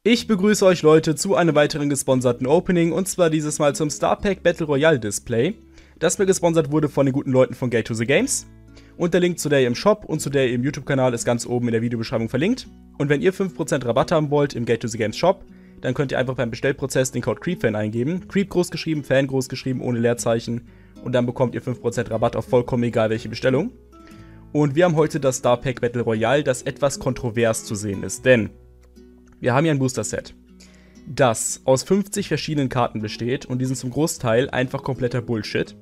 Ich begrüße euch Leute zu einem weiteren gesponserten Opening und zwar dieses Mal zum Star Pack Battle Royale Display, das mir gesponsert wurde von den guten Leuten von Gate to the Games. Und der Link zu der im Shop und zu der im YouTube-Kanal ist ganz oben in der Videobeschreibung verlinkt. Und wenn ihr 5% Rabatt haben wollt im Gate to the Games Shop, dann könnt ihr einfach beim Bestellprozess den Code CREEPFAN eingeben. Creep groß geschrieben, Fan groß geschrieben, ohne Leerzeichen. Und dann bekommt ihr 5% Rabatt auf vollkommen egal welche Bestellung. Und wir haben heute das Star Pack Battle Royale, das etwas kontrovers zu sehen ist, denn wir haben hier ein Booster-Set, das aus 50 verschiedenen Karten besteht und die sind zum Großteil einfach kompletter Bullshit.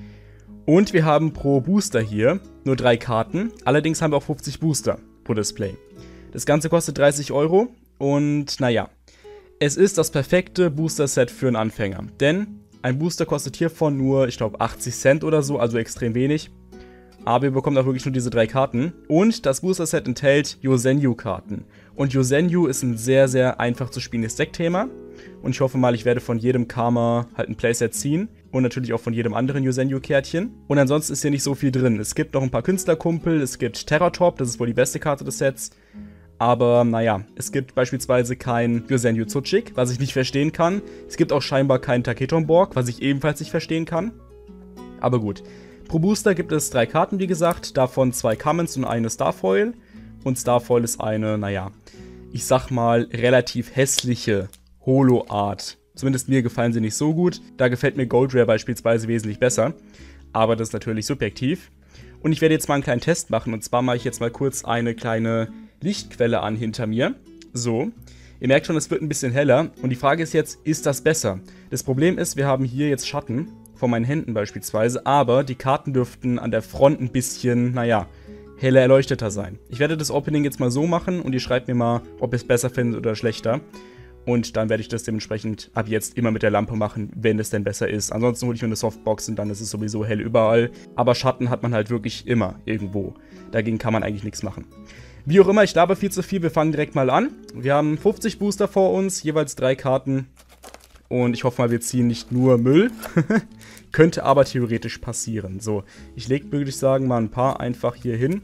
Und wir haben pro Booster hier nur 3 Karten, allerdings haben wir auch 50 Booster pro Display. Das Ganze kostet 30 € und naja, es ist das perfekte Booster-Set für einen Anfänger, denn ein Booster kostet hiervon nur, ich glaube, 80 Cent oder so, also extrem wenig. Aber ihr bekommt auch wirklich nur diese 3 Karten. Und das Booster-Set enthält Yozenyu-Karten. Und Yozenyu ist ein sehr, sehr einfach zu spielendes Deckthema. Und ich hoffe mal, ich werde von jedem Karma halt ein Playset ziehen. Und natürlich auch von jedem anderen Yozenyu-Kärtchen. Und ansonsten ist hier nicht so viel drin. Es gibt noch ein paar Künstlerkumpel, es gibt Terratop, das ist wohl die beste Karte des Sets. Aber naja, es gibt beispielsweise kein Yozenyu Tsuchik, was ich nicht verstehen kann. Es gibt auch scheinbar keinen Taketomborg, was ich ebenfalls nicht verstehen kann. Aber gut. Pro Booster gibt es 3 Karten, wie gesagt, davon 2 Commons und eine Starfoil. Und Starfoil ist eine, naja, ich sag mal, relativ hässliche Holo-Art. Zumindest mir gefallen sie nicht so gut. Da gefällt mir Gold Rare beispielsweise wesentlich besser. Aber das ist natürlich subjektiv. Und ich werde jetzt mal einen kleinen Test machen. Und zwar mache ich jetzt mal kurz eine kleine Lichtquelle an hinter mir. So. Ihr merkt schon, es wird ein bisschen heller. Und die Frage ist jetzt, ist das besser? Das Problem ist, wir haben hier jetzt Schatten. Von meinen Händen beispielsweise, aber die Karten dürften an der Front ein bisschen, naja, heller erleuchteter sein. Ich werde das Opening jetzt mal so machen und ihr schreibt mir mal, ob ihr es besser findet oder schlechter. Und dann werde ich das dementsprechend ab jetzt immer mit der Lampe machen, wenn es denn besser ist. Ansonsten hole ich mir eine Softbox und dann ist es sowieso hell überall. Aber Schatten hat man halt wirklich immer irgendwo. Dagegen kann man eigentlich nichts machen. Wie auch immer, ich laber viel zu viel, wir fangen direkt mal an. Wir haben 50 Booster vor uns, jeweils 3 Karten. Und ich hoffe mal, wir ziehen nicht nur Müll. Könnte aber theoretisch passieren. So, ich lege, würde ich sagen, mal ein paar einfach hier hin.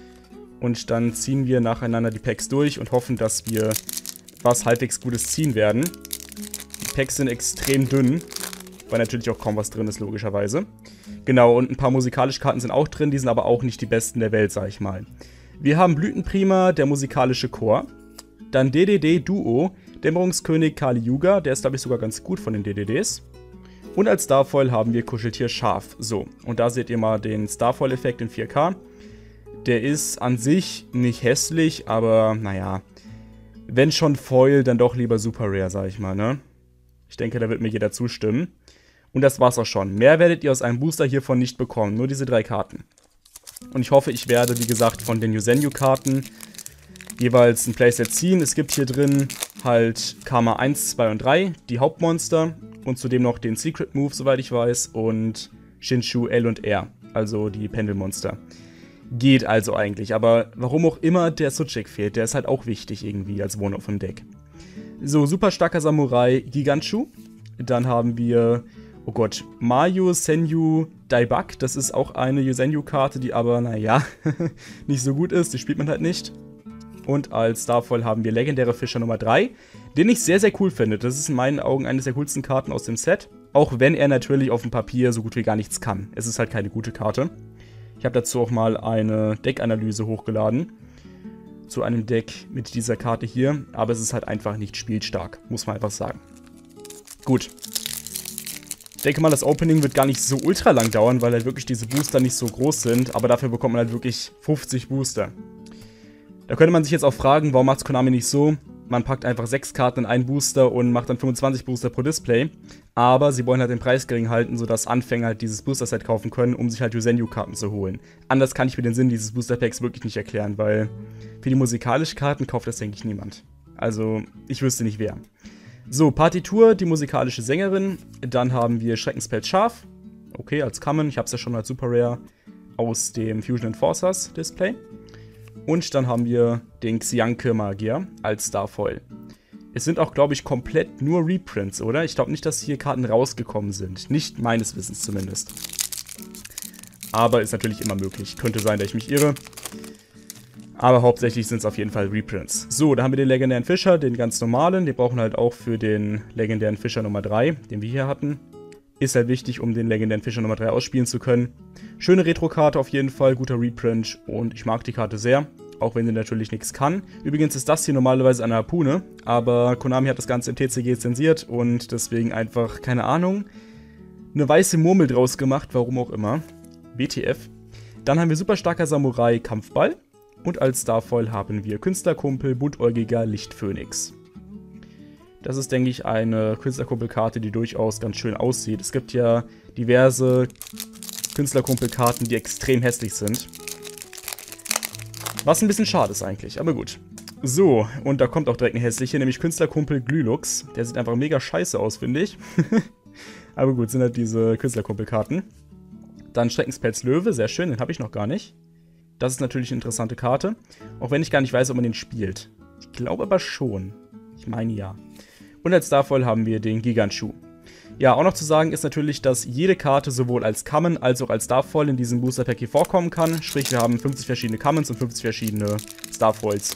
Und dann ziehen wir nacheinander die Packs durch und hoffen, dass wir was halbwegs Gutes ziehen werden. Die Packs sind extrem dünn, weil natürlich auch kaum was drin ist, logischerweise. Genau, und ein paar musikalische Karten sind auch drin, die sind aber auch nicht die besten der Welt, sag ich mal. Wir haben Blütenprima, der musikalische Chor. Dann DDD Duo, Dämmerungskönig Kali Yuga, der ist, glaube ich, sogar ganz gut von den DDDs. Und als Starfoil haben wir Kuscheltier Schaf. So, und da seht ihr mal den Starfoil-Effekt in 4K. Der ist an sich nicht hässlich, aber naja, wenn schon Foil, dann doch lieber Super Rare, sag ich mal, ne? Ich denke, da wird mir jeder zustimmen. Und das war's auch schon. Mehr werdet ihr aus einem Booster hiervon nicht bekommen, nur diese 3 Karten. Und ich hoffe, ich werde, wie gesagt, von den Yozenyu-Karten jeweils ein Playset ziehen. Es gibt hier drin halt Karma 1, 2 und 3, die Hauptmonster. Und zudem noch den Secret Move, soweit ich weiß. Und Shinshu L und R, also die Pendelmonster. Geht also eigentlich, aber warum auch immer der Tsuchik fehlt, der ist halt auch wichtig irgendwie als One-Off im Deck. So, super starker Samurai Giganchu. Dann haben wir, oh Gott, Mayu Senju Daibak. Das ist auch eine Yozenyu-Karte, die aber, naja, nicht so gut ist. Die spielt man halt nicht. Und als Starfoil haben wir legendäre Fischer Nummer 3, den ich sehr, sehr cool finde. Das ist in meinen Augen eine der coolsten Karten aus dem Set. Auch wenn er natürlich auf dem Papier so gut wie gar nichts kann. Es ist halt keine gute Karte. Ich habe dazu auch mal eine Deckanalyse hochgeladen. Zu einem Deck mit dieser Karte hier. Aber es ist halt einfach nicht spielstark, muss man einfach sagen. Gut. Ich denke mal, das Opening wird gar nicht so ultra lang dauern, weil halt wirklich diese Booster nicht so groß sind. Aber dafür bekommt man halt wirklich 50 Booster. Da könnte man sich jetzt auch fragen, warum macht es Konami nicht so? Man packt einfach 6 Karten in einen Booster und macht dann 25 Booster pro Display. Aber sie wollen halt den Preis gering halten, sodass Anfänger halt dieses Booster-Set kaufen können, um sich halt Yozenyu-Karten zu holen. Anders kann ich mir den Sinn dieses Booster-Packs wirklich nicht erklären, weil für die musikalischen Karten kauft das, denke ich, niemand. Also, ich wüsste nicht wer. So, Partitur, die musikalische Sängerin. Dann haben wir Schreckenspelz Schaf. Okay, als Common. Ich habe es ja schon als Super Rare aus dem Fusion Enforcers Display. Und dann haben wir den Xianke Magier als Starfoil. Es sind auch, glaube ich, komplett nur Reprints, oder? Ich glaube nicht, dass hier Karten rausgekommen sind. Nicht meines Wissens zumindest. Aber ist natürlich immer möglich. Könnte sein, dass ich mich irre. Aber hauptsächlich sind es auf jeden Fall Reprints. So, da haben wir den legendären Fischer, den ganz normalen. Den brauchen wir halt auch für den legendären Fischer Nummer 3, den wir hier hatten. Ist halt wichtig, um den legendären Fischer Nummer 3 ausspielen zu können. Schöne Retro-Karte auf jeden Fall, guter Reprint und ich mag die Karte sehr. Auch wenn sie natürlich nichts kann. Übrigens ist das hier normalerweise eine Harpune, aber Konami hat das Ganze im TCG zensiert und deswegen einfach, keine Ahnung, eine weiße Murmel draus gemacht, warum auch immer. WTF. Dann haben wir super starker Samurai Kampfball und als Starfoil haben wir Künstlerkumpel Buntäugiger Lichtphönix. Das ist, denke ich, eine Künstlerkumpelkarte, die durchaus ganz schön aussieht. Es gibt ja diverse Künstlerkumpelkarten, die extrem hässlich sind. Was ein bisschen schade ist eigentlich, aber gut. So, und da kommt auch direkt eine hässliche, nämlich Künstlerkumpel Glylux. Der sieht einfach mega scheiße aus, finde ich. Aber gut, sind halt diese Künstlerkumpelkarten. Dann Schreckenspelz Löwe, sehr schön, den habe ich noch gar nicht. Das ist natürlich eine interessante Karte. Auch wenn ich gar nicht weiß, ob man den spielt. Ich glaube aber schon. Ich meine ja. Und als Starfoil haben wir den Gigantschuh. Ja, auch noch zu sagen ist natürlich, dass jede Karte sowohl als Common als auch als Starfoil in diesem Booster Pack hier vorkommen kann. Sprich, wir haben 50 verschiedene Commons und 50 verschiedene Starfoils.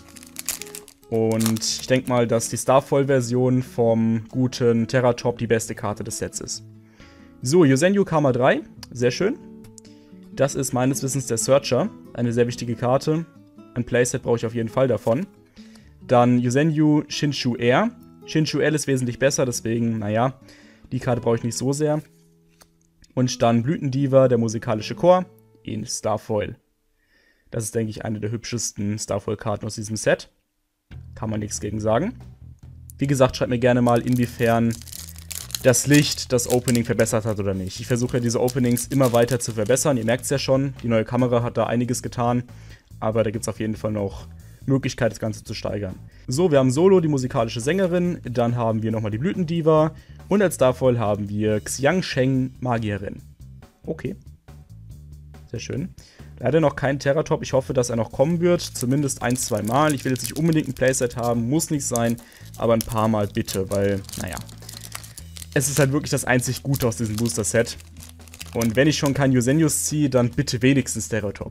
Und ich denke mal, dass die Starfoil-Version vom guten Terratop die beste Karte des Sets ist. So, Yosenyu Karma 3, sehr schön. Das ist meines Wissens der Searcher, eine sehr wichtige Karte. Ein Playset brauche ich auf jeden Fall davon. Dann Yosenyu Shinshu Air. Shinshu L ist wesentlich besser, deswegen, naja, die Karte brauche ich nicht so sehr. Und dann Blütendiva, der musikalische Chor, in Starfoil. Das ist, denke ich, eine der hübschesten Starfoil-Karten aus diesem Set. Kann man nichts gegen sagen. Wie gesagt, schreibt mir gerne mal, inwiefern das Licht das Opening verbessert hat oder nicht. Ich versuche ja diese Openings immer weiter zu verbessern. Ihr merkt es ja schon, die neue Kamera hat da einiges getan. Aber da gibt es auf jeden Fall noch Möglichkeit, das Ganze zu steigern. So, wir haben Solo, die musikalische Sängerin. Dann haben wir nochmal die Blütendiva. Und als Starfoil haben wir Xiangsheng, Magierin. Okay. Sehr schön. Leider noch kein Terratop. Ich hoffe, dass er noch kommen wird. Zumindest 1-2 Mal. Ich will jetzt nicht unbedingt ein Playset haben. Muss nicht sein. Aber ein paar Mal bitte. Weil, naja. Es ist halt wirklich das einzig Gute aus diesem Booster-Set. Und wenn ich schon keinen Yosenyus ziehe, dann bitte wenigstens Terratop.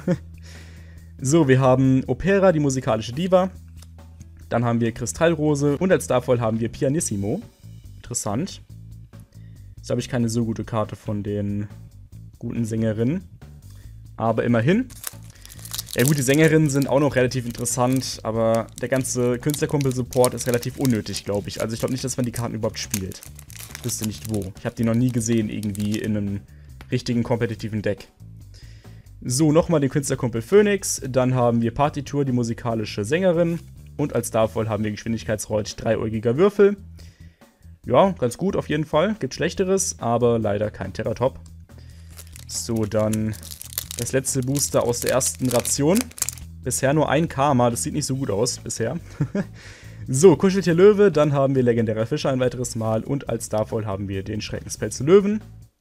So, wir haben Opera, die musikalische Diva. Dann haben wir Kristallrose. Und als Starfoil haben wir Pianissimo. Interessant. Jetzt habe ich keine so gute Karte von den guten Sängerinnen. Aber immerhin. Ja gut, die Sängerinnen sind auch noch relativ interessant, aber der ganze Künstlerkumpel-Support ist relativ unnötig, glaube ich. Also ich glaube nicht, dass man die Karten überhaupt spielt. Ich wüsste nicht wo. Ich habe die noch nie gesehen irgendwie in einem richtigen kompetitiven Deck. So, nochmal den Künstlerkumpel Phoenix. Dann haben wir Partitur, die musikalische Sängerin. Und als Starfoil haben wir Geschwindigkeitsreut, dreiäugiger Würfel. Ja, ganz gut auf jeden Fall. Gibt Schlechteres, aber leider kein Terratop. So, dann das letzte Booster aus der ersten Ration. Bisher nur ein Karma, das sieht nicht so gut aus bisher. So, Kuscheltier Löwe, dann haben wir legendärer Fischer ein weiteres Mal. Und als Starfoil haben wir den Schreckenspelz Löwen.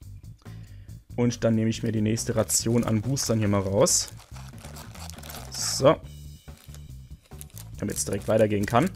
Und dann nehme ich mir die nächste Ration an Boostern hier mal raus. So. Damit es direkt weitergehen kann.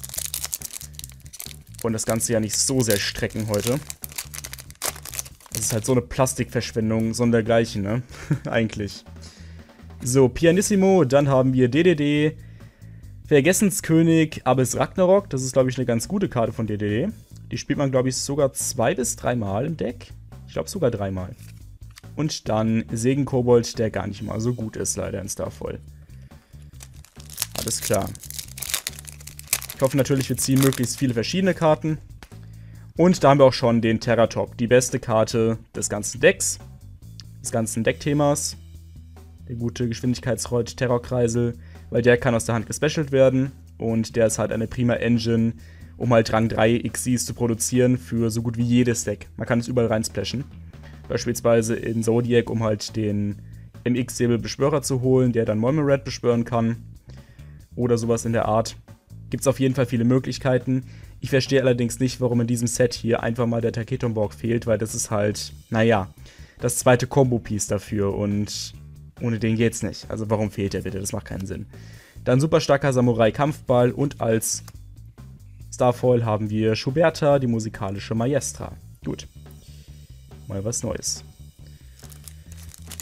Und das Ganze ja nicht so sehr strecken heute. Das ist halt so eine Plastikverschwendung, sondergleichen, ne? Eigentlich. So, Pianissimo, dann haben wir DDD, Vergessenskönig, Abyss Ragnarok. Das ist, glaube ich, eine ganz gute Karte von DDD. Die spielt man, glaube ich, sogar 2- bis 3 Mal im Deck. Ich glaube sogar 3 Mal. Und dann Segenkobold, der gar nicht mal so gut ist, leider in Starfoil. Alles klar. Ich hoffe natürlich, wir ziehen möglichst viele verschiedene Karten. Und da haben wir auch schon den Terratop, die beste Karte des ganzen Decks, des ganzen Deckthemas. Der gute Geschwindigkeitsreut Terrorkreisel, weil der kann aus der Hand gespecialt werden. Und der ist halt eine prima Engine, um halt Rang 3 Xyz zu produzieren für so gut wie jedes Deck. Man kann es überall reinsplashen. Beispielsweise in Zodiac, um halt den MX-Säbel-Beschwörer zu holen, der dann Molmered beschwören kann. Oder sowas in der Art. Gibt es auf jeden Fall viele Möglichkeiten. Ich verstehe allerdings nicht, warum in diesem Set hier einfach mal der Taketomborg fehlt, weil das ist halt, naja, das zweite Combo-Piece dafür und ohne den geht's nicht. Also warum fehlt der bitte? Das macht keinen Sinn. Dann super starker Samurai-Kampfball und als Starfoil haben wir Schuberta, die musikalische Maestra. Gut. Mal was Neues.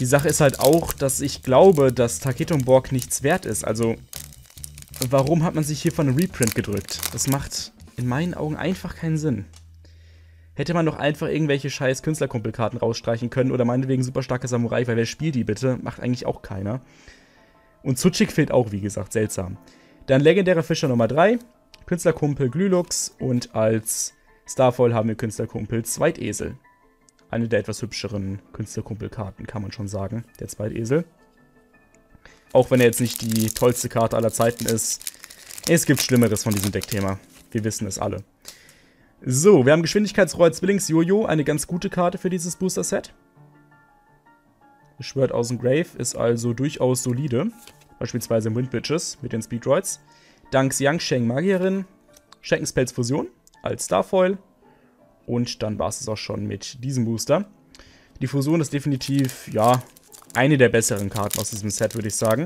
Die Sache ist halt auch, dass ich glaube, dass Taketomborg nichts wert ist. Also, warum hat man sich hier von einem Reprint gedrückt? Das macht in meinen Augen einfach keinen Sinn. Hätte man doch einfach irgendwelche scheiß Künstlerkumpelkarten rausstreichen können oder meinetwegen super starke Samurai, weil wer spielt die bitte? Macht eigentlich auch keiner. Und Tsuchik fehlt auch, wie gesagt, seltsam. Dann legendärer Fischer Nummer 3, Künstlerkumpel Glülux und als Starfoil haben wir Künstlerkumpel Zweitesel. Eine der etwas hübscheren Künstlerkumpelkarten, kann man schon sagen, der Zweitesel. Auch wenn er jetzt nicht die tollste Karte aller Zeiten ist, es gibt Schlimmeres von diesem Deckthema. Wir wissen es alle. So, wir haben Geschwindigkeitsrohr Zwillings-Jojo, eine ganz gute Karte für dieses Booster-Set. Beschwört aus dem Grave ist also durchaus solide. Beispielsweise im Windwitches mit den Speedroids. Dank Xiangsheng Magierin, Schenkenspelz Fusion als Starfoil. Und dann war es auch schon mit diesem Booster. Die Fusion ist definitiv, ja, eine der besseren Karten aus diesem Set, würde ich sagen.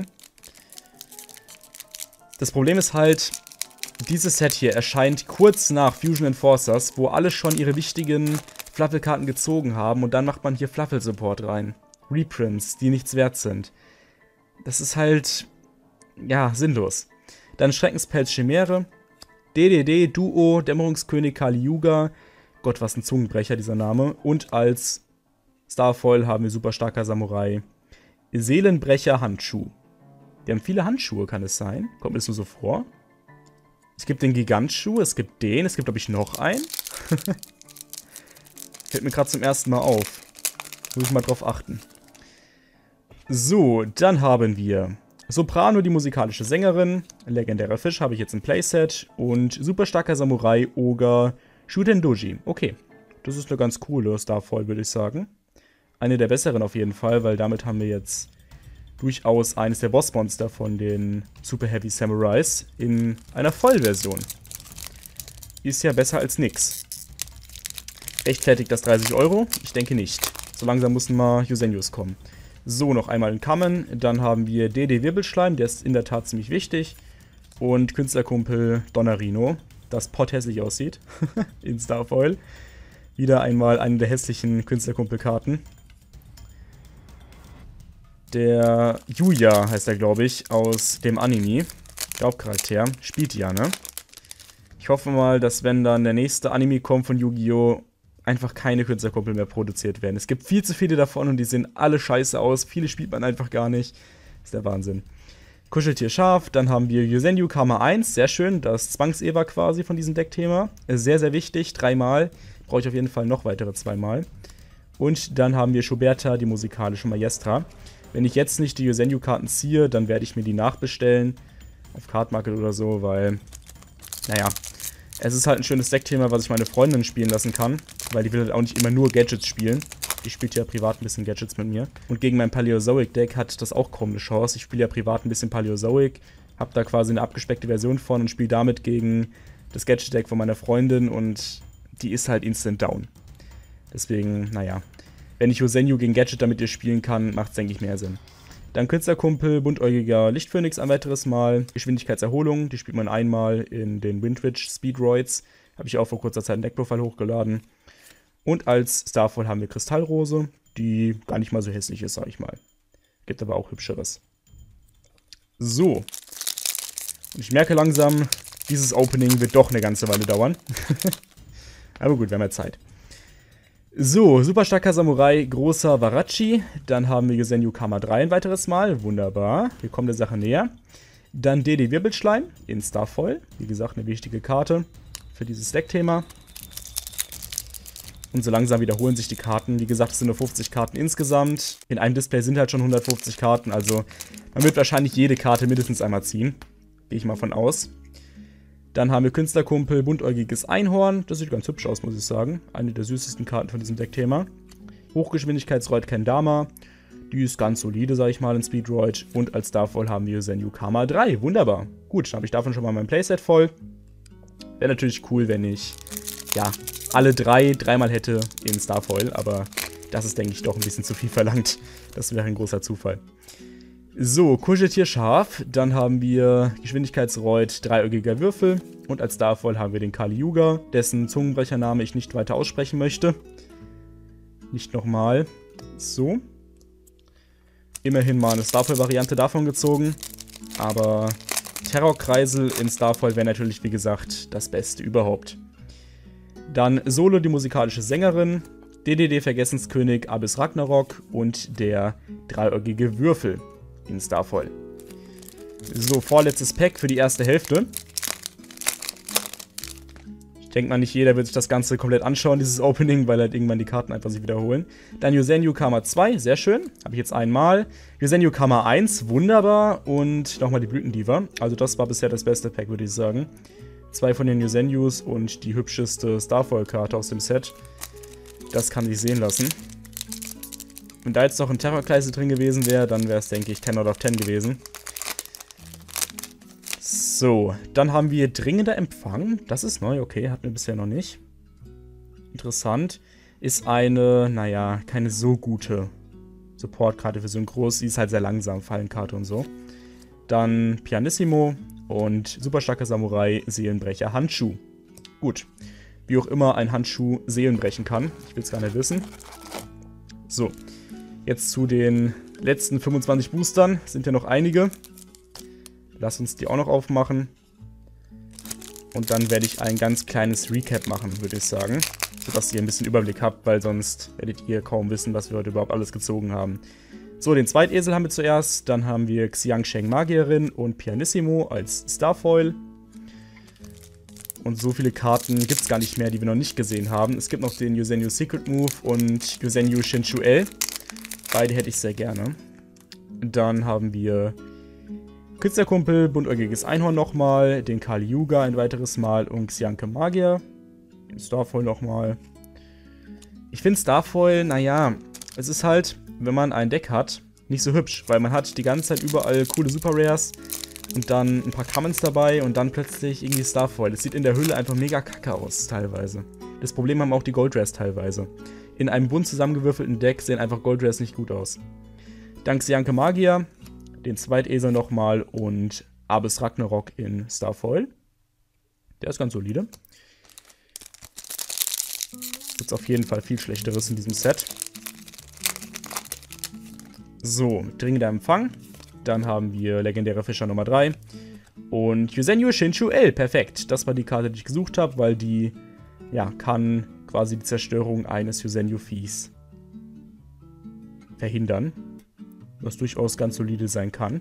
Das Problem ist halt, dieses Set hier erscheint kurz nach Fusion Enforcers, wo alle schon ihre wichtigen Fluffle-Karten gezogen haben und dann macht man hier Fluffle-Support rein. Reprints, die nichts wert sind. Das ist halt, ja, sinnlos. Dann Schreckenspelz Chimäre, DDD, Duo, Dämmerungskönig Kali Yuga. Gott, was ein Zungenbrecher, dieser Name. Und als Starfoil haben wir super starker Samurai. Seelenbrecher Handschuh. Wir haben viele Handschuhe, kann es sein? Kommt mir das nur so vor? Es gibt den Gigantschuh, es gibt den, es gibt, glaube ich, noch einen. Fällt mir gerade zum ersten Mal auf. Muss ich mal drauf achten. So, dann haben wir Soprano, die musikalische Sängerin. Legendärer Fisch habe ich jetzt im Playset. Und super starker Samurai, Oga, Shuden Doji. Okay, das ist eine ganz coole Starfoil, würde ich sagen. Eine der besseren auf jeden Fall, weil damit haben wir jetzt durchaus eines der Bossmonster von den Super Heavy Samurais in einer Vollversion. Ist ja besser als nix. Rechtfertigt das 30 €? Ich denke nicht. So langsam müssen mal Yusenyus kommen. So, noch einmal in Kammern. Dann haben wir DD Wirbelschleim, der ist in der Tat ziemlich wichtig. Und Künstlerkumpel Donnerino, das potthässlich aussieht. In Starfoil. Wieder einmal eine der hässlichen Künstlerkumpelkarten. Der Yuya heißt er, glaube ich, aus dem Anime. Hauptcharakter. Spielt ja, ne? Ich hoffe mal, dass wenn dann der nächste Anime kommt von Yu-Gi-Oh! Einfach keine Künstlerkumpel mehr produziert werden. Es gibt viel zu viele davon und die sehen alle scheiße aus. Viele spielt man einfach gar nicht. Ist der Wahnsinn. Kuscheltier Schaf, dann haben wir Yusenyu Karma 1. Sehr schön, das Zwangs-Eva quasi von diesem Deckthema. Sehr, sehr wichtig. 3-mal. Brauche ich auf jeden Fall noch weitere 2-mal. Und dann haben wir Schuberta, die musikalische Maestra. Wenn ich jetzt nicht die Yusenyu-Karten ziehe, dann werde ich mir die nachbestellen. Auf Card Market oder so, weil, naja, es ist halt ein schönes Deckthema, was ich meine Freundin spielen lassen kann. Weil die will halt auch nicht immer nur Gadgets spielen. Die spielt ja privat ein bisschen Gadgets mit mir. Und gegen mein Paleozoic-Deck hat das auch kaum eine Chance. Ich spiele ja privat ein bisschen Paleozoic. Hab da quasi eine abgespeckte Version von und spiele damit gegen das Gadget-Deck von meiner Freundin. Und die ist halt instant down. Deswegen, naja. Wenn ich Yusenyu gegen Gadget damit ihr spielen kann, macht es, denke ich, mehr Sinn. Dann Künstlerkumpel, buntäugiger Lichtphönix ein weiteres Mal. Geschwindigkeitserholung, die spielt man einmal in den Windwitch Speedroids. Habe ich auch vor kurzer Zeit ein Deckprofil hochgeladen. Und als Starfoil haben wir Kristallrose, die gar nicht mal so hässlich ist, sag ich mal. Gibt aber auch hübscheres. So. Und ich merke langsam, dieses Opening wird doch eine ganze Weile dauern. Aber gut, wir haben ja Zeit. So, super starker Samurai, großer Warachi. Dann haben wir Yusenyu Karma 3 ein weiteres Mal. Wunderbar. Wir kommen der Sache näher. Dann DD Wirbelschleim in Starfoil. Wie gesagt, eine wichtige Karte für dieses Deckthema. Und so langsam wiederholen sich die Karten. Wie gesagt, es sind nur 50 Karten insgesamt. In einem Display sind halt schon 150 Karten. Also man wird wahrscheinlich jede Karte mindestens einmal ziehen. Gehe ich mal von aus. Dann haben wir Künstlerkumpel, buntäugiges Einhorn. Das sieht ganz hübsch aus, muss ich sagen. Eine der süßesten Karten von diesem Deckthema. Hochgeschwindigkeitsroid Kendama. Die ist ganz solide, sage ich mal, in Speedroid. Und als Starfoil haben wir Yusenyu Karma 3. Wunderbar. Gut, dann habe ich davon schon mal mein Playset voll. Wäre natürlich cool, wenn ich, ja, alle dreimal hätte in Starfoil. Aber das ist, denke ich, doch ein bisschen zu viel verlangt. Das wäre ein großer Zufall. So, Kuscheltier Schaf. Dann haben wir Geschwindigkeitsroid, dreieugiger Würfel. Und als Starfoil haben wir den Kali Yuga, dessen Zungenbrechername ich nicht weiter aussprechen möchte. Nicht nochmal. So. immerhin mal eine Starfoil-Variante davon gezogen. Aber Terrorkreisel in Starfoil wäre natürlich, wie gesagt, das Beste überhaupt. Dann Solo, die musikalische Sängerin, DDD Vergessenskönig Abyss Ragnarok und der dreieugige Würfel in Starfoil. So, vorletztes Pack für die erste Hälfte. Ich denke mal, nicht jeder wird sich das Ganze komplett anschauen, dieses Opening, weil halt irgendwann die Karten einfach sich wiederholen. Dann Yuzenyu Karma 2, sehr schön. Habe ich jetzt einmal. Yuzenyu Karma 1, wunderbar. Und nochmal die Blütendiva. Also das war bisher das beste Pack, würde ich sagen. 2 von den Yuzenyus und die hübscheste Starfoil-Karte aus dem Set. Das kann sich sehen lassen. Wenn da jetzt noch ein Terrorkreisel drin gewesen wäre, dann wäre es, denke ich, 10 out of 10 gewesen. So, dann haben wir dringender Empfang. Das ist neu, okay, hatten wir bisher noch nicht. Interessant. Ist eine, naja, keine so gute Supportkarte für Synchros. Sie ist halt sehr langsam, Fallenkarte und so. Dann Pianissimo und super starker Samurai, Seelenbrecher, Handschuh. Gut, wie auch immer ein Handschuh Seelen brechen kann. Ich will es gar nicht wissen. So, jetzt zu den letzten 25 Boostern. Sind ja noch einige. Lass uns die auch noch aufmachen. Und dann werde ich ein ganz kleines Recap machen, würde ich sagen. Sodass ihr ein bisschen Überblick habt, weil sonst werdet ihr kaum wissen, was wir heute überhaupt alles gezogen haben. So, den Zweitesel haben wir zuerst. Dann haben wir Xiangsheng Magierin und Pianissimo als Starfoil. Und so viele Karten gibt es gar nicht mehr, die wir noch nicht gesehen haben. Es gibt noch den Yuzenyu Secret Move und Yuzenyu Shinshu L. Beide hätte ich sehr gerne. Dann haben wir Künstlerkumpel, buntäugiges Einhorn nochmal, den Kali Yuga ein weiteres Mal und Xianke Magier. Den Starfoil nochmal. Ich finde Starfoil, naja, es ist halt, wenn man ein Deck hat, nicht so hübsch, weil man hat die ganze Zeit überall coole Super Rares und dann ein paar Commons dabei und dann plötzlich irgendwie Starfoil. Es sieht in der Hülle einfach mega kacke aus, teilweise. Das Problem haben auch die Gold Rares teilweise. In einem bunt zusammengewürfelten Deck sehen einfach Gold Rares nicht gut aus. Dank Xianke Magier, den Zweitesel nochmal und Abyss Ragnarok in Starfoil. Der ist ganz solide. Gibt auf jeden Fall viel Schlechteres in diesem Set. So, dringender Empfang. Dann haben wir legendäre Fischer Nummer 3. Und Yuzenyu Shinshu L. Perfekt. Das war die Karte, die ich gesucht habe, weil die, ja, kann quasi die Zerstörung eines Yuzenyu-Viehs verhindern. Was durchaus ganz solide sein kann.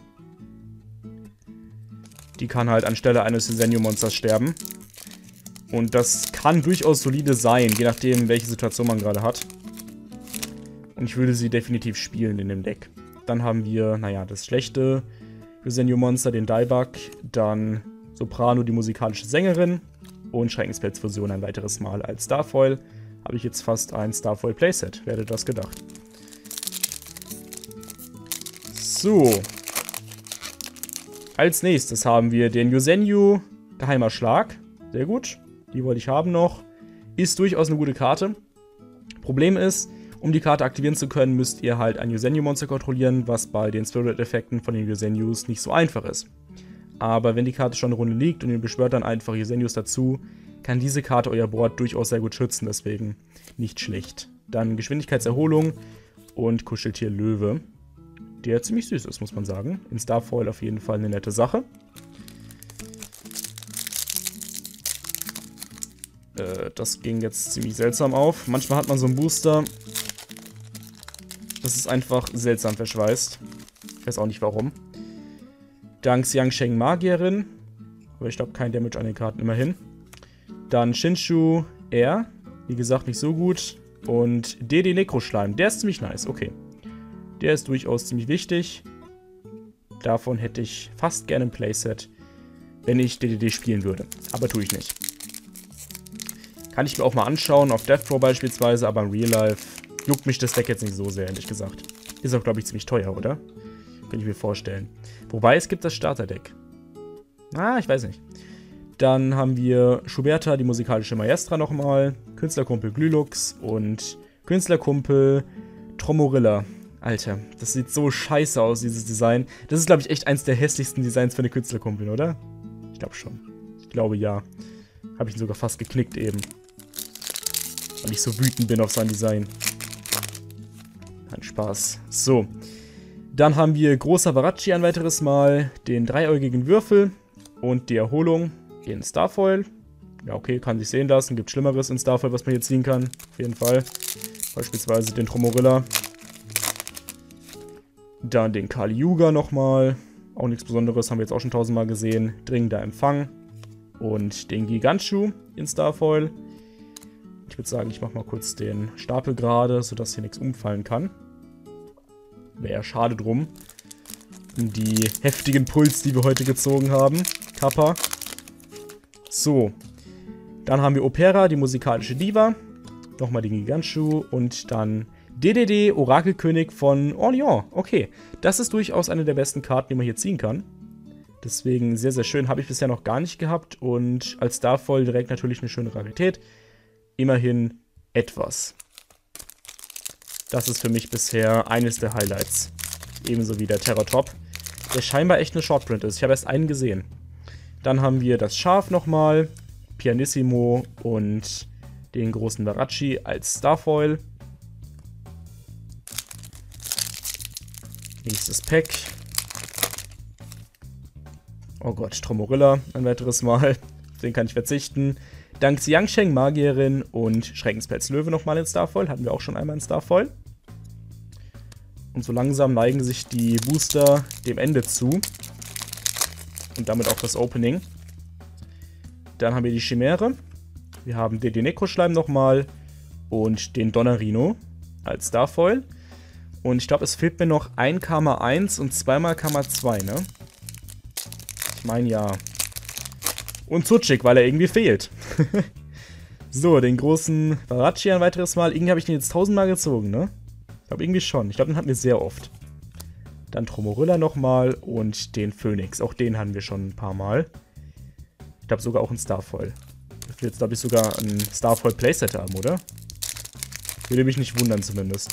Die kann halt anstelle eines Yuzenyu-Monsters sterben. Und das kann durchaus solide sein, je nachdem, welche Situation man gerade hat. Und ich würde sie definitiv spielen in dem Deck. Dann haben wir, naja, das schlechte Yuzenyu-Monster, den Daibak. Dann Soprano, die musikalische Sängerin. Und Schreckenspelzfusion ein weiteres Mal als Starfoil. Habe ich jetzt fast ein Starfoil-Playset, wer hätte das gedacht. So. Als nächstes haben wir den Yuzenyu Geheimer Schlag. Sehr gut. Die wollte ich haben noch. Ist durchaus eine gute Karte. Problem ist, um die Karte aktivieren zu können, müsst ihr halt ein Yuzenyu-Monster kontrollieren, was bei den Spirit-Effekten von den Yuzenyus nicht so einfach ist. Aber wenn die Karte schon eine Runde liegt und ihr beschwört dann einfach Yuzenyus dazu, kann diese Karte euer Board durchaus sehr gut schützen, deswegen nicht schlecht. Dann Geschwindigkeitserholung und Kuscheltier Löwe, der ziemlich süß ist, muss man sagen. In Starfoil auf jeden Fall eine nette Sache. Das ging jetzt ziemlich seltsam auf. Manchmal hat man so einen Booster. Das ist einfach seltsam verschweißt. Ich weiß auch nicht warum. Dann Xiangsheng Magierin. Aber ich glaube kein Damage an den Karten, immerhin. Dann Shinshu R. Wie gesagt, nicht so gut. Und DD Necroschleim. Der ist ziemlich nice, okay. Der ist durchaus ziemlich wichtig. Davon hätte ich fast gerne ein Playset, wenn ich DDD spielen würde. Aber tue ich nicht. Kann ich mir auch mal anschauen, auf Death Pro beispielsweise, aber im Real Life juckt mich das Deck jetzt nicht so sehr, ehrlich gesagt. Ist auch, glaube ich, ziemlich teuer, oder? Könnte ich mir vorstellen. Wobei, es gibt das Starterdeck. Ah, ich weiß nicht. Dann haben wir Schuberta, die musikalische Maestra nochmal, Künstlerkumpel Glylux und Künstlerkumpel Tromorilla. Alter, das sieht so scheiße aus, dieses Design. Das ist, glaube ich, echt eins der hässlichsten Designs für eine Künstlerkumpel, oder? Ich glaube schon. Ich glaube, ja. Habe ich ihn sogar fast geknickt eben. Weil ich so wütend bin auf sein Design. Kein Spaß. So. Dann haben wir großer Warachi ein weiteres Mal, den dreiäugigen Würfel und die Erholung in Starfoil. Ja, okay, kann sich sehen lassen. Gibt Schlimmeres in Starfoil, was man hier ziehen kann. Auf jeden Fall. Beispielsweise den Tromorilla. Dann den Kali Yuga nochmal. Auch nichts Besonderes, haben wir jetzt auch schon tausendmal gesehen. Dringender Empfang. Und den Gigantshu in Starfoil. Ich würde sagen, ich mache mal kurz den Stapel gerade, sodass hier nichts umfallen kann. Wäre ja schade drum. Die heftigen Puls, die wir heute gezogen haben. Kappa. So. Dann haben wir Opera, die musikalische Diva. Nochmal den Gigantshu. Und dann DDD, Orakelkönig von Orléans. Okay, das ist durchaus eine der besten Karten, die man hier ziehen kann. Deswegen sehr, sehr schön. Habe ich bisher noch gar nicht gehabt. Und als Starfoil direkt natürlich eine schöne Rarität. Immerhin etwas. Das ist für mich bisher eines der Highlights. Ebenso wie der Terratop, der scheinbar echt eine Shortprint ist. Ich habe erst einen gesehen. Dann haben wir das Schaf nochmal, Pianissimo und den großen Warachi als Starfoil. Nächstes Pack. Oh Gott, Tromorilla ein weiteres Mal. Auf den kann ich verzichten. Dann Xiangsheng, Magierin und Schreckenspelz Löwe nochmal in Starfoil. Hatten wir auch schon einmal in Starfoil. Und so langsam neigen sich die Booster dem Ende zu. Und damit auch das Opening. Dann haben wir die Chimäre. Wir haben den Necroschleim nochmal. Und den Donnerino als Starfoil. Und ich glaube, es fehlt mir noch ein Karma 1 und zweimal Karma 2, ne? Ich meine ja. Und Zutschik, weil er irgendwie fehlt. So, den großen Warachi ein weiteres Mal. Irgendwie habe ich den jetzt 1000-mal gezogen, ne? Ich glaube irgendwie schon. Ich glaube, den hatten wir sehr oft. Dann Tromorilla nochmal und den Phönix. Auch den hatten wir schon ein paar Mal. Ich glaube sogar auch ein Starfoil. Ich will jetzt, glaube ich, sogar ein Starfoil Playset haben, oder? Würde mich nicht wundern zumindest.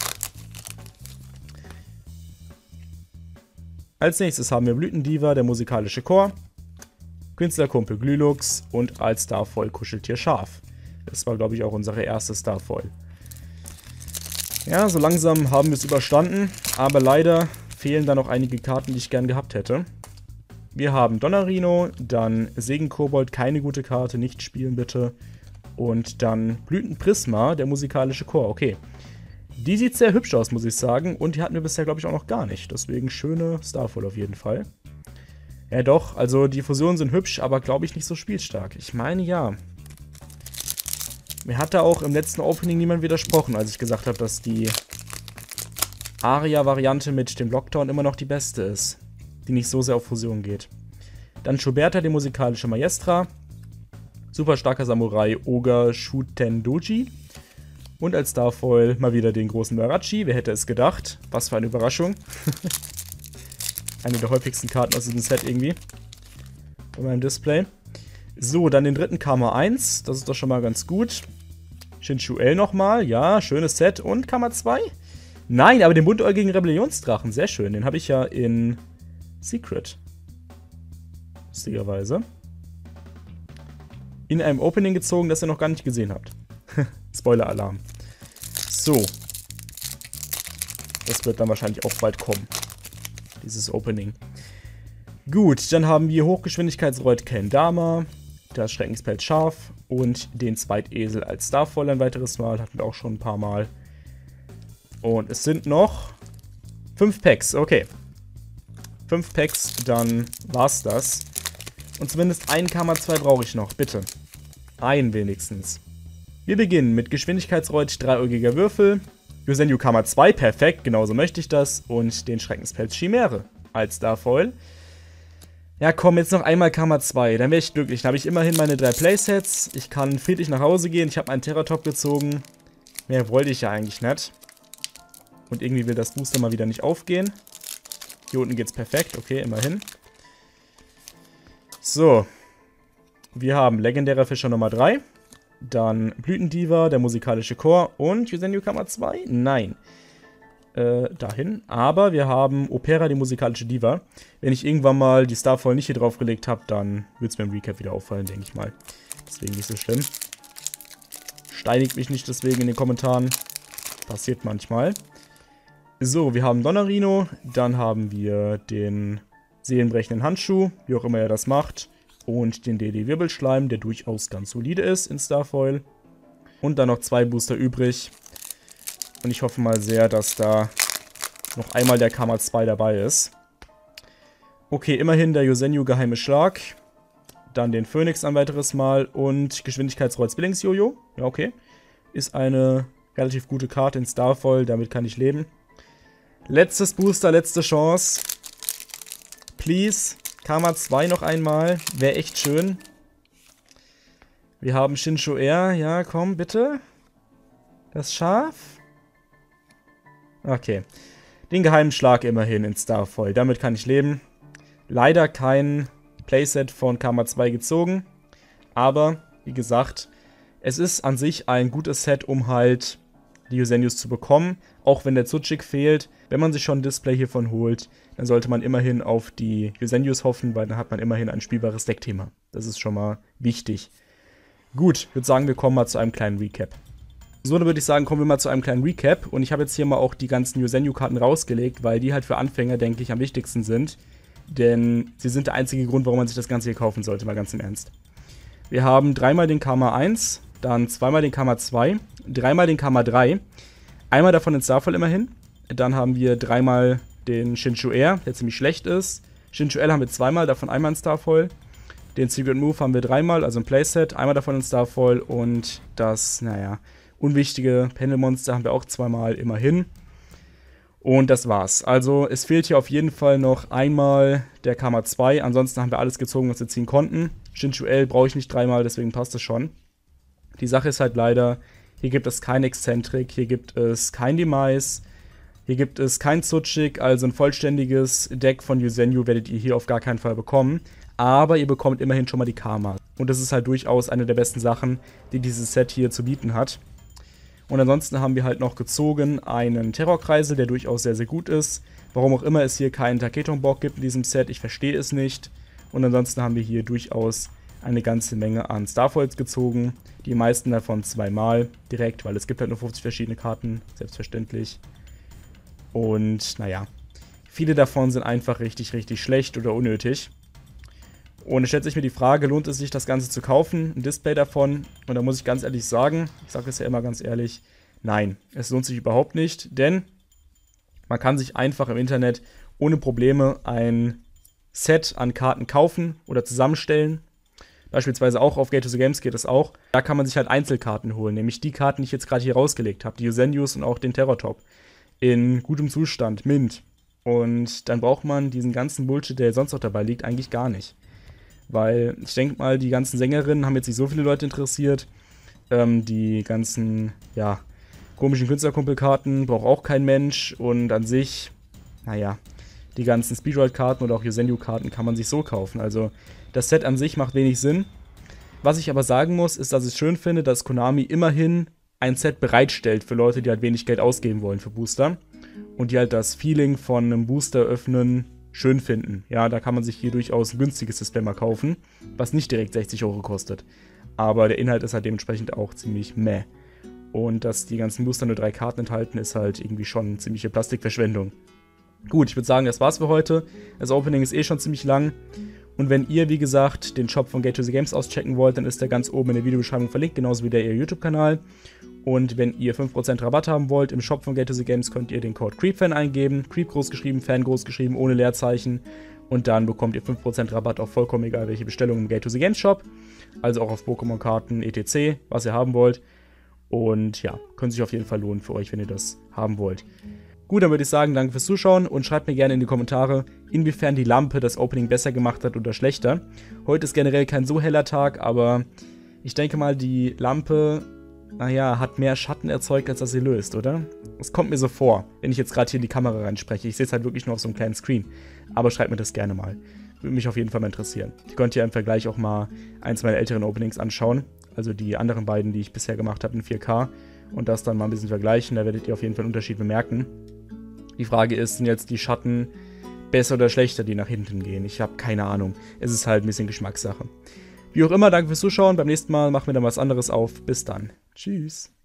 Als nächstes haben wir Blütendiva, der musikalische Chor. Künstlerkumpel Glylux und als Starfoil Kuscheltier Schaf. Das war, glaube ich, auch unsere erste Starfoil. Ja, so langsam haben wir es überstanden, aber leider fehlen da noch einige Karten, die ich gern gehabt hätte. Wir haben Donnerino, dann Segenkobold, keine gute Karte, nicht spielen bitte. Und dann Blütenprisma, der musikalische Chor, okay. Die sieht sehr hübsch aus, muss ich sagen, und die hatten wir bisher, glaube ich, auch noch gar nicht. Deswegen schöne Starfoil auf jeden Fall. Ja doch, also die Fusionen sind hübsch, aber glaube ich nicht so spielstark. Ich meine ja. Mir hat da auch im letzten Opening niemand widersprochen, als ich gesagt habe, dass die Aria-Variante mit dem Lockdown immer noch die beste ist. Die nicht so sehr auf Fusion geht. Dann Schuberta, die musikalische Maestra. Super starker Samurai Oga Shutendoji. Und als Starfoil mal wieder den großen Warachi. Wer hätte es gedacht? Was für eine Überraschung. Eine der häufigsten Karten aus diesem Set irgendwie. Bei meinem Display. So, dann den dritten Karma 1. Das ist doch schon mal ganz gut. Shinchu-El nochmal. Ja, schönes Set. Und Karma 2? Nein, aber den buntäugigen Rebellionsdrachen. Sehr schön. Den habe ich ja in Secret. Lustigerweise. In einem Opening gezogen, das ihr noch gar nicht gesehen habt. Spoiler-Alarm. So. Das wird dann wahrscheinlich auch bald kommen. Dieses Opening. Gut, dann haben wir Hochgeschwindigkeitsreut Kendama, das Schreckenspelz Schaf und den Zweitesel als Starfoil ein weiteres Mal. Hatten wir auch schon ein paar Mal. Und es sind noch 5 Packs, okay. 5 Packs, dann war's das. Und zumindest einen Karma 2 brauche ich noch, bitte. Einen wenigstens. Wir beginnen mit Geschwindigkeitsreut, dreiäugiger Würfel. Yosenyu Karma 2, perfekt, genauso möchte ich das. Und den Schreckenspelz Chimäre als Starfoil. Ja komm, jetzt noch einmal Karma 2, dann wäre ich glücklich. Dann habe ich immerhin meine 3 Playsets. Ich kann friedlich nach Hause gehen. Ich habe einen Terratop gezogen. Mehr wollte ich ja eigentlich nicht. Und irgendwie will das Booster mal wieder nicht aufgehen. Hier unten geht's perfekt, okay, immerhin. So. Wir haben legendärer Fischer Nummer 3. Dann Blütendiva, der musikalische Chor und Yosenyu Karma 2? Nein. Dahin. Aber wir haben Opera, die musikalische Diva. Wenn ich irgendwann mal die Starfoil nicht hier draufgelegt habe, dann wird es mir im Recap wieder auffallen, denke ich mal. Deswegen nicht so schlimm. Steinigt mich nicht deswegen in den Kommentaren. Passiert manchmal. So, wir haben Donnerino, dann haben wir den seelenbrechenden Handschuh, wie auch immer er das macht, und den DD-Wirbelschleim, der durchaus ganz solide ist in Starfoil. Und dann noch 2 Booster übrig. Und ich hoffe mal sehr, dass da noch einmal der Karma 2 dabei ist. Okay, immerhin der Yosenyu Geheime Schlag. Dann den Phoenix ein weiteres Mal und Geschwindigkeitsroll Zwillings-Jojo. Ja, okay. Ist eine relativ gute Karte in Starfoil, damit kann ich leben. Letztes Booster, letzte Chance. Please. Karma 2 noch einmal. Wäre echt schön. Wir haben Shinshu Air. Ja, komm, bitte. Das Schaf. Okay. Den geheimen Schlag immerhin in Starfoil. Damit kann ich leben. Leider kein Playset von Karma 2 gezogen. Aber, wie gesagt, es ist an sich ein gutes Set, um halt die Yosenyus zu bekommen. Auch wenn der Tsuchik fehlt. Wenn man sich schon ein Display hiervon holt, dann sollte man immerhin auf die Yosenyus hoffen, weil dann hat man immerhin ein spielbares Deckthema. Das ist schon mal wichtig. Gut, ich würde sagen, wir kommen mal zu einem kleinen Recap. So, dann würde ich sagen, kommen wir mal zu einem kleinen Recap. Und ich habe jetzt hier mal auch die ganzen Yosenyu-Karten rausgelegt, weil die halt für Anfänger, denke ich, am wichtigsten sind. Denn sie sind der einzige Grund, warum man sich das Ganze hier kaufen sollte, mal ganz im Ernst. Wir haben 3-mal den Karma 1, dann 2-mal den Karma 2, 3-mal den Karma 3, einmal davon in Starfoil immerhin. Dann haben wir 3-mal den Shinshu Air, der ziemlich schlecht ist. Shinshu L haben wir 2-mal, davon einmal in Starfoil. Den Secret Move haben wir 3-mal, also im Playset, einmal davon in Starfoil. Und das, naja, unwichtige Pendelmonster haben wir auch 2-mal immerhin. Und das war's. Also es fehlt hier auf jeden Fall noch einmal der Karma 2. Ansonsten haben wir alles gezogen, was wir ziehen konnten. Shinshu L brauche ich nicht 3-mal, deswegen passt es schon. Die Sache ist halt leider, hier gibt es kein Exzentrik, hier gibt es kein Demise. Hier gibt es kein Tsuchik, also ein vollständiges Deck von Yosenyu werdet ihr hier auf gar keinen Fall bekommen. Aber ihr bekommt immerhin schon mal die Karma. Und das ist halt durchaus eine der besten Sachen, die dieses Set hier zu bieten hat. Und ansonsten haben wir halt noch gezogen einen Terrorkreisel, der durchaus sehr, sehr gut ist. Warum auch immer es hier keinen Taketon-Bock gibt in diesem Set, ich verstehe es nicht. Und ansonsten haben wir hier durchaus eine ganze Menge an Starfoils gezogen. Die meisten davon 2-mal direkt, weil es gibt halt nur 50 verschiedene Karten, selbstverständlich. Und naja, viele davon sind einfach richtig, richtig schlecht oder unnötig. Und es stellt sich mir die Frage, lohnt es sich das Ganze zu kaufen, ein Display davon? Und da muss ich ganz ehrlich sagen, ich sage es ja immer ganz ehrlich, nein, es lohnt sich überhaupt nicht, denn man kann sich einfach im Internet ohne Probleme ein Set an Karten kaufen oder zusammenstellen. Beispielsweise auch auf Gate to the Games geht es auch. Da kann man sich halt Einzelkarten holen, nämlich die Karten, die ich jetzt gerade hier rausgelegt habe, die Yosenyus und auch den Terrortop. In gutem Zustand, Mint. Und dann braucht man diesen ganzen Bullshit, der sonst noch dabei liegt, eigentlich gar nicht. Weil ich denke mal, die ganzen Sängerinnen haben jetzt nicht so viele Leute interessiert. Die ganzen, ja, komischen Künstlerkumpelkarten braucht auch kein Mensch. Und an sich, naja, die ganzen Speedride-Karten oder auch Yosenyu-Karten kann man sich so kaufen. Also das Set an sich macht wenig Sinn. Was ich aber sagen muss, ist, dass ich schön finde, dass Konami immerhin ein Set bereitstellt für Leute, die halt wenig Geld ausgeben wollen für Booster. Und die halt das Feeling von einem Booster öffnen schön finden. Ja, da kann man sich hier durchaus ein günstiges Display mal kaufen, was nicht direkt 60 € kostet. Aber der Inhalt ist halt dementsprechend auch ziemlich meh. Und dass die ganzen Booster nur 3 Karten enthalten, ist halt irgendwie schon eine ziemliche Plastikverschwendung. Gut, ich würde sagen, das war's für heute. Das Opening ist eh schon ziemlich lang. Und wenn ihr, wie gesagt, den Shop von Gate to the Games auschecken wollt, dann ist der ganz oben in der Videobeschreibung verlinkt, genauso wie der ihr YouTube-Kanal. Und wenn ihr 5% Rabatt haben wollt im Shop von Gate to the Games, könnt ihr den Code CREEPFAN eingeben. Creep groß geschrieben, Fan groß geschrieben, ohne Leerzeichen. Und dann bekommt ihr 5% Rabatt auf vollkommen egal welche Bestellung im Gate to the Games Shop. Also auch auf Pokémon-Karten, etc., was ihr haben wollt. Und ja, könnte sich auf jeden Fall lohnen für euch, wenn ihr das haben wollt. Gut, dann würde ich sagen, danke fürs Zuschauen und schreibt mir gerne in die Kommentare, inwiefern die Lampe das Opening besser gemacht hat oder schlechter. Heute ist generell kein so heller Tag, aber ich denke mal, die Lampe, naja, hat mehr Schatten erzeugt, als dass sie löst, oder? Es kommt mir so vor, wenn ich jetzt gerade hier in die Kamera reinspreche. Ich sehe es halt wirklich nur auf so einem kleinen Screen. Aber schreibt mir das gerne mal. Würde mich auf jeden Fall mal interessieren. Ihr könnt hier im Vergleich auch mal eins meiner älteren Openings anschauen. Also die anderen beiden, die ich bisher gemacht habe in 4K. Und das dann mal ein bisschen vergleichen. Da werdet ihr auf jeden Fall einen Unterschied bemerken. Die Frage ist, sind jetzt die Schatten besser oder schlechter, die nach hinten gehen? Ich habe keine Ahnung. Es ist halt ein bisschen Geschmackssache. Wie auch immer, danke fürs Zuschauen. Beim nächsten Mal machen wir dann was anderes auf. Bis dann. Tschüss.